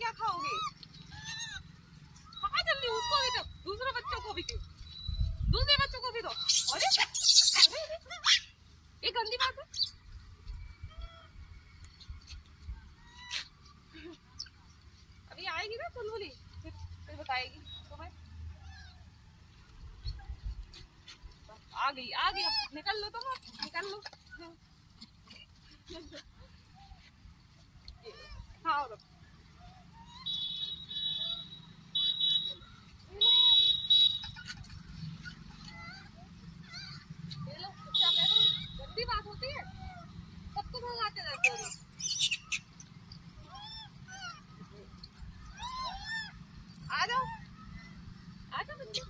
क्या खाओगे? खा जल्दी, उसको भी दो, दूसरे बच्चों को भी दो, दूसरे बच्चों को भी दो। अरे ये गंदी बात है। अभी आएगी ना चुलबुली, फिर बताएगी तुम्हें। आ गई आ गई, अब निकल लो तुम, निकल लो। हाँ गंदी बात होती है, सबको भगाते रहते हो। आ जाओ आ जाओ बच्चों।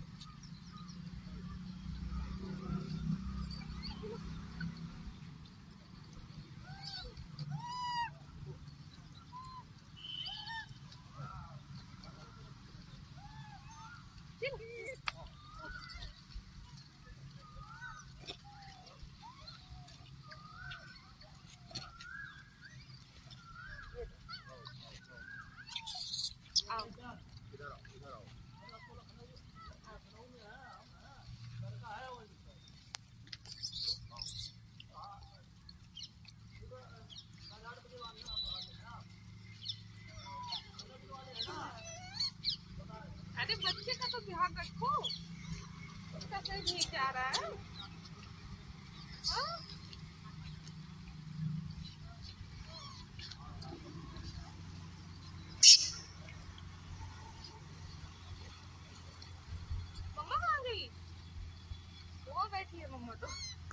अरे बच्चे का तो ध्यान रखो, उसका सही नहीं जा रहा है। मम्मा कहाँ गई? वो बैठी है मम्मा तो।